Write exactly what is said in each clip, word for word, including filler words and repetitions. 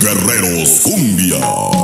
Guerreros Cumbia.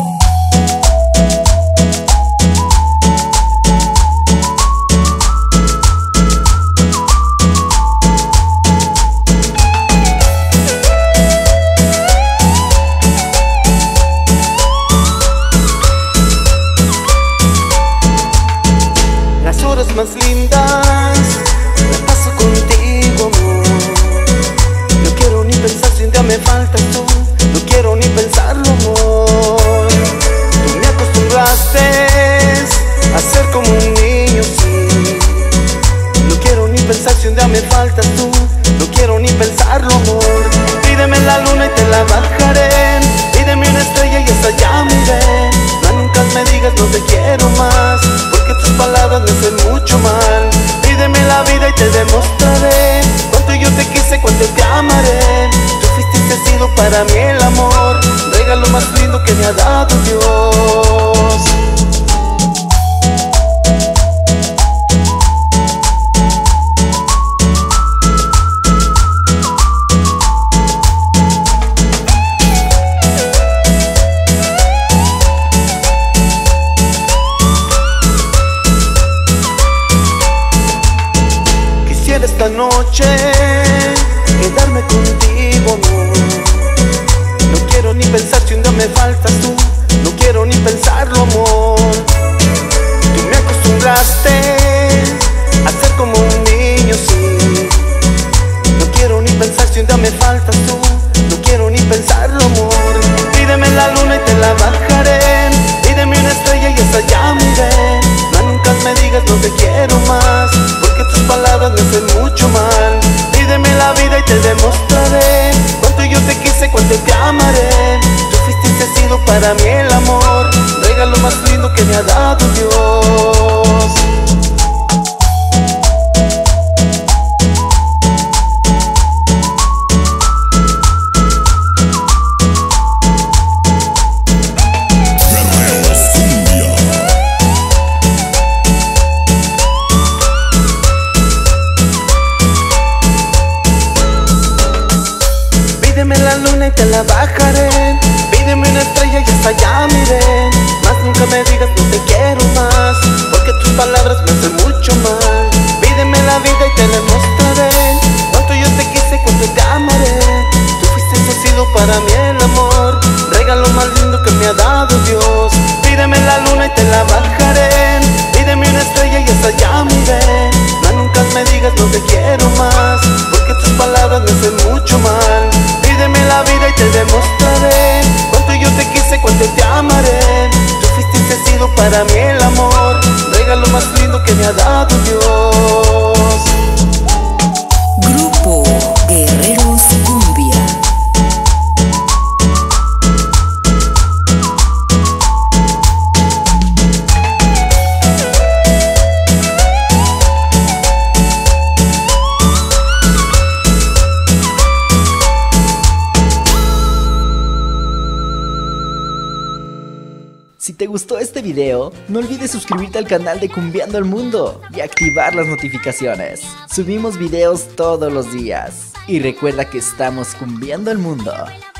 Las horas más lindas las paso contigo, amor. No quiero ni pensar si un día me faltas tú. No quiero ni pensarlo, amor. Tú me acostumbraste a ser como un niño, sí. No quiero ni pensar si un día me faltas tú. No quiero ni pensarlo, amor. Pídeme la luna y te la bajaré. Pídeme una estrella y esa ya miré. No, nunca me digas no te quiero más, porque tus palabras me hacen mucho mal. Pídeme la vida y te demostraré cuánto yo te quise, cuánto te amaré. Tú fuiste y has sido para mí el amor, regalo más lindo que me ha dado Dios. Esta noche quedarme contigo, amor. No quiero ni pensar si un día me faltas tú. No quiero ni pensarlo, amor. Tú me acostumbraste a ser como un niño, sí. No quiero ni pensar si un día me faltas tú. No quiero ni pensarlo, amor. Pídeme la luna y te la bajaré. Pídeme una estrella y esa ya miré. No, nunca me digas no te quiero más, porque tus palabras me hacen mucho mal. Pídeme la vida y te demostraré cuánto yo te quise, cuánto te amaré. Tú fuiste y has sido para mí el amor, regalo más lindo que me ha dado Dios. Pídeme la luna y te la bajaré. Pídeme una estrella y esa ya miré. Más nunca me digas no te quiero más, porque tus palabras me hacen mucho mal. Pídeme la vida y te demostraré cuánto yo te quise, cuánto te amaré. Tú fuiste y has sido para mí el amor, regalo más lindo que me ha dado Dios. Pídeme la luna y te la bajaré. Pídeme una estrella y esa ya miré. No, nunca me digas no te quiero más, porque tus palabras me hacen mucho mal. Pídeme la vida y te demostraré cuánto yo te quise, cuánto te amaré. Tú fuiste y has sido para mí el amor, regalo más lindo que me ha dado Dios. Grupo Guerreros Cumbia. Si te gustó este video, no olvides suscribirte al canal de Cumbiando el Mundo y activar las notificaciones. Subimos videos todos los días. Y recuerda que estamos cumbiando el mundo.